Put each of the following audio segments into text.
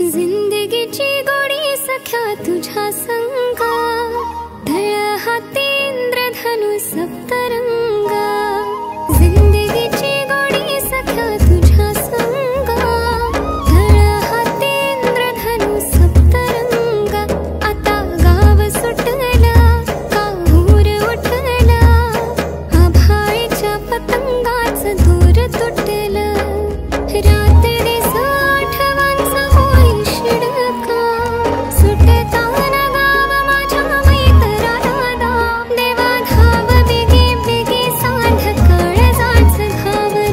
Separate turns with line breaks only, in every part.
जिंदगीची गोडी सख्या तुझ्या संगा, ढळ हाती इंद्रधनु सप्तरंगा। जिंदगीची गोडी सख्या तुझ्या संगा, ढळ हाती इंद्रधनु सप्तरंगा। आता गाव सुटला, काहूर उठला, आभाळीच्या पतंगाचं दूर तुटलं। रात्री आठवांचा होई शिडका, सुटताना गाव माझ्या मैतराला। देवा धाव बेगी बेगी सांध काळजाच घावर,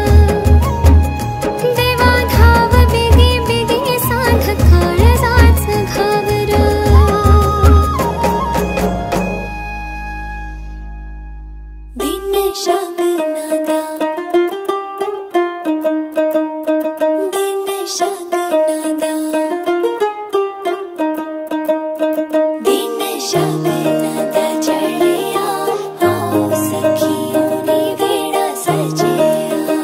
देवा धाव बेगी बेगी सांध काळजाच घावर। दिन शगनादा, दिन शगनादा, दिन शगनादा चढ़िया, आओ सखियों ने वेड़ा सजिया।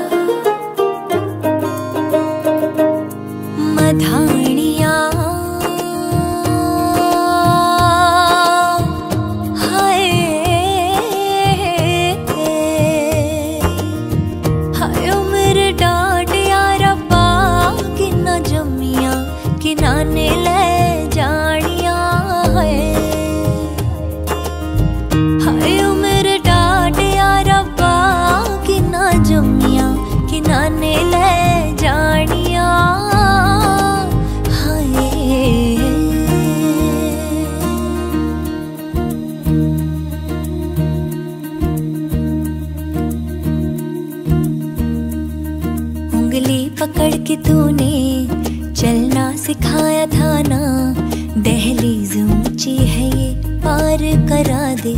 मधाणिया हाय हाय उम्र डाडिया रब्बा, किन्ना जम्मिया किनाने ले जानिया है। हाय उम्र डाडिया रब्बा, किन्ना जम्मिया किनाने ले जानिया हाय। उंगली पकड़ के तूने चलना सिखाया था ना, दहलीज ऊंची है ये पार करा दे।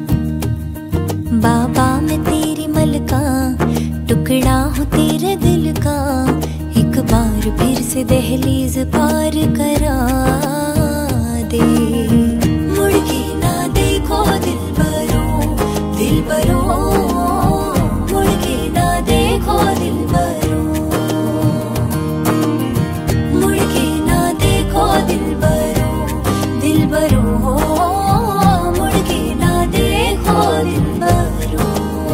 बाबा मैं तेरी मलका, टुकड़ा हूँ तेरे दिल का, एक बार फिर से दहलीज पार करा दे। मुड़ के ना देखो दिलबरों, दिलबरों, मुड़ के ना देखो दिलबरों, मुड़ के ना देखो दिलबरों, दिलबरों, मुड़ के ना देखो दिलबरों।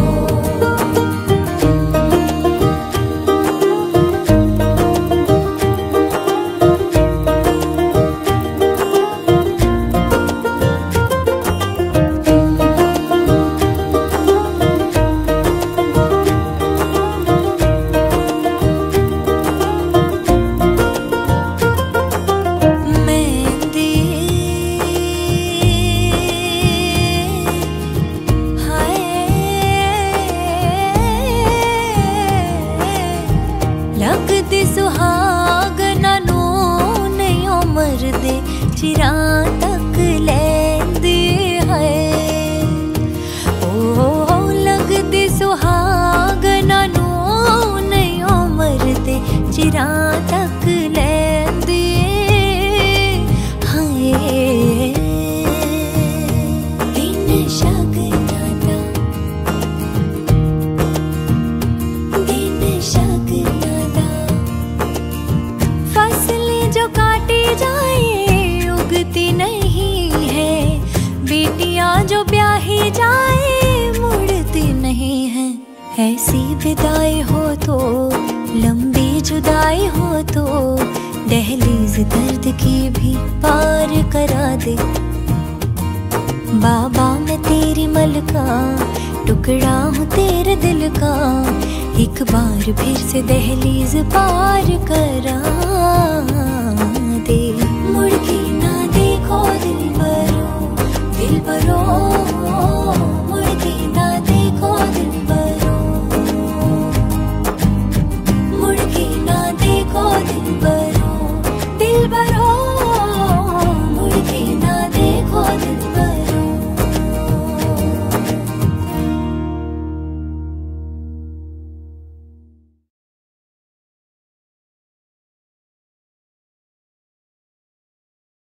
लगदी सुहागना नू नहीं उमर दे, चिरा तक लैंदी है। ओ लगदी सुहागना नू नहीं उमर दे, चिरा तक लैंदी है। दिन शगनादा, दिन शगनादा, फसलें जो काटी जाए उगती नहीं है, बेटियां जो ब्याही जाए मुड़ती नहीं है। ऐसी विदाई हो तो, लंबी जुदाई हो तो, दहलीज दर्द की भी पार करा दे। बाबा मैं तेरी मलका, टुकड़ा हूँ तेरे दिल का, एक बार फिर से दहलीज पार करा